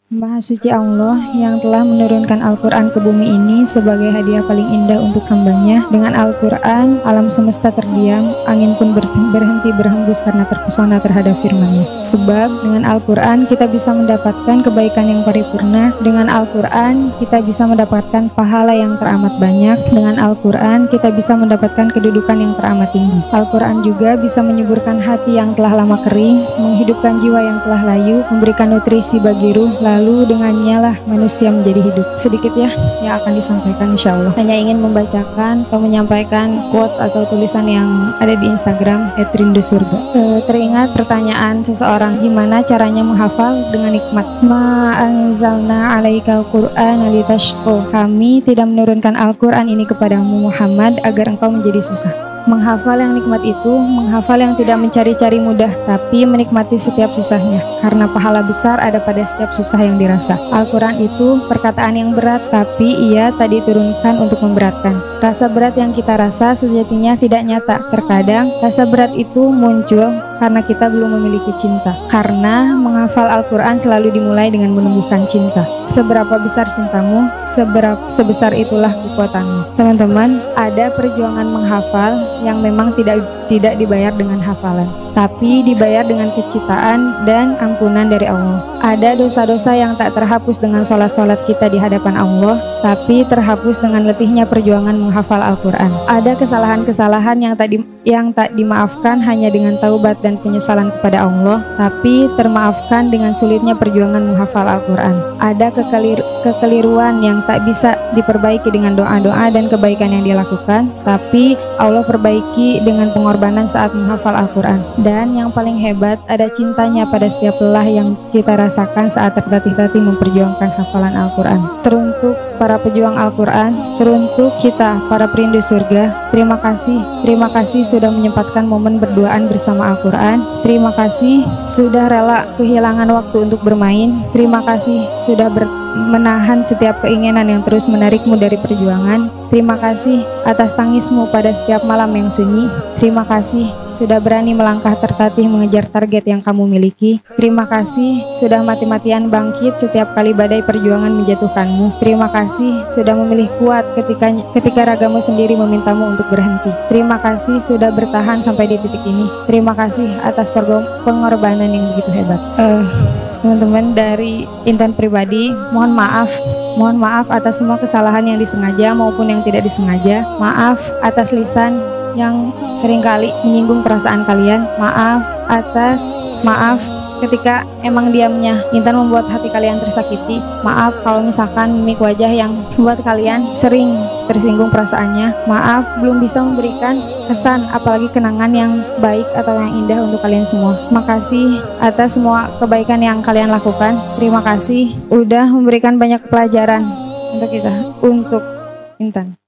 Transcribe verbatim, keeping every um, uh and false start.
Maha suci Allah yang telah menurunkan Al-Quran ke bumi ini sebagai hadiah paling indah untuk hambanya. Dengan Al-Quran, alam semesta terdiam, angin pun berhenti berhembus karena terpesona terhadap firman-Nya. Sebab dengan Al-Quran kita bisa mendapatkan kebaikan yang paripurna. Dengan Al-Quran kita bisa mendapatkan pahala yang teramat banyak. Dengan Al-Quran kita bisa mendapatkan kedudukan yang teramat tinggi. Al-Quran juga bisa menyuburkan hati yang telah lama kering, menghidupkan jiwa yang telah layu, memberikan nutrisi bagi ruh, lalu dengannya lah manusia menjadi hidup. Sedikit ya yang akan disampaikan insya Allah. Hanya ingin membacakan atau menyampaikan quotes atau tulisan yang ada di Instagram et rindu surga. E, teringat pertanyaan seseorang, gimana caranya menghafal dengan nikmat? Ma anzalna alaikal qur'ana litashqa. Kami tidak menurunkan Al-Quran ini kepadamu Muhammad agar engkau menjadi susah. Menghafal yang nikmat itu, menghafal yang tidak mencari-cari mudah, tapi menikmati setiap susahnya, karena pahala besar ada pada setiap susah yang dirasa. Al-Quran itu perkataan yang berat, tapi ia tak diturunkan untuk memberatkan. Rasa berat yang kita rasa sejatinya tidak nyata. Terkadang rasa berat itu muncul karena kita belum memiliki cinta. Karena menghafal Al-Quran selalu dimulai dengan menumbuhkan cinta. Seberapa besar cintamu, seberapa sebesar itulah kekuatanmu. Teman-teman, ada perjuangan menghafal yang memang tidak tidak dibayar dengan hafalan, tapi dibayar dengan kecintaan dan ampunan dari Allah. Ada dosa-dosa yang tak terhapus dengan sholat-sholat kita di hadapan Allah, tapi terhapus dengan letihnya perjuangan menghafal Al-Quran. Ada kesalahan-kesalahan yang tak di, yang tak dimaafkan hanya dengan taubat dan penyesalan kepada Allah, tapi termaafkan dengan sulitnya perjuangan menghafal Al-Quran. Ada kekelir, kekeliruan yang tak bisa diperbaiki dengan doa-doa dan kebaikan yang dilakukan, tapi Allah perbaiki dengan pengorbanan saat menghafal Al-Quran. Dan yang paling hebat, ada cintanya pada setiap lelah yang kita rasakan saat tertatih-tatih memperjuangkan hafalan Al-Quran. Teruntuk para pejuang Al-Quran, teruntuk kita para perindu surga, terima kasih, terima kasih sudah menyempatkan momen berduaan bersama Al-Quran. Terima kasih sudah rela kehilangan waktu untuk bermain. Terima kasih sudah ber menahan setiap keinginan yang terus menarikmu dari perjuangan. Terima kasih atas tangismu pada setiap malam yang sunyi. Terima kasih sudah berani melangkah tertatih mengejar target yang kamu miliki. Terima kasih sudah mati-matian bangkit setiap kali badai perjuangan menjatuhkanmu. Terima kasih sudah memilih kuat ketika ketika ragamu sendiri memintamu untuk berhenti. Terima kasih sudah bertahan sampai di titik ini. Terima kasih atas pengorbanan yang begitu hebat. Uh, Teman-teman, dari Intan pribadi, mohon maaf Mohon maaf atas semua kesalahan yang disengaja maupun yang tidak disengaja. Maaf atas lisan yang seringkali menyinggung perasaan kalian. Maaf atas Maaf ketika emang diamnya Intan membuat hati kalian tersakiti. Maaf kalau misalkan mimik wajah yang membuat kalian sering tersinggung perasaannya. Maaf belum bisa memberikan kesan apalagi kenangan yang baik atau yang indah untuk kalian semua. Makasih atas semua kebaikan yang kalian lakukan. Terima kasih udah memberikan banyak pelajaran untuk kita, untuk Intan.